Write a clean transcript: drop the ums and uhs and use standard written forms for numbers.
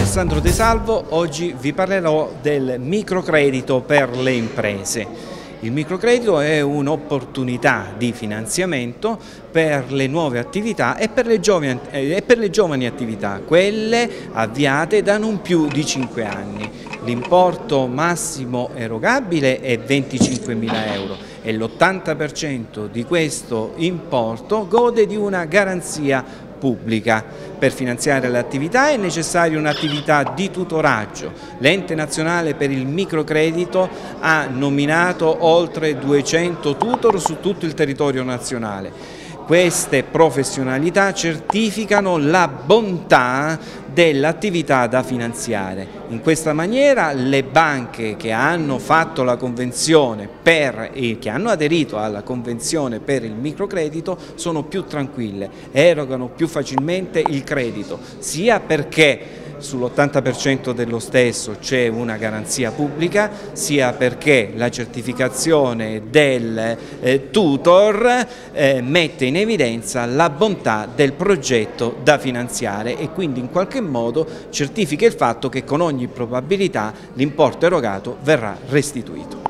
Sandro De Salvo, oggi vi parlerò del microcredito per le imprese. Il microcredito è un'opportunità di finanziamento per le nuove attività e per le giovani attività, quelle avviate da non più di 5 anni. L'importo massimo erogabile è 25.000 euro e l'80% di questo importo gode di una garanzia pubblica. Per finanziare l'attività è necessaria un'attività di tutoraggio. L'Ente Nazionale per il Microcredito ha nominato oltre 200 tutor su tutto il territorio nazionale. Queste professionalità certificano la bontà dell'attività da finanziare. In questa maniera le banche che hanno fatto la convenzione che hanno aderito alla convenzione per il microcredito sono più tranquille, erogano più facilmente il credito, sia perché sull'80% dello stesso c'è una garanzia pubblica, sia perché la certificazione del tutor mette in evidenza la bontà del progetto da finanziare e quindi in qualche modo certifica il fatto che con ogni probabilità l'importo erogato verrà restituito.